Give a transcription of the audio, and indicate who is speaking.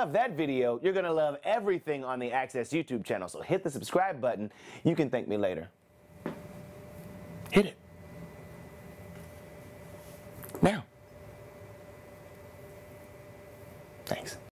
Speaker 1: love that video, you're going to love everything on the Access YouTube channel. So hit the subscribe button. You can thank me later. Hit it. Now. Thanks.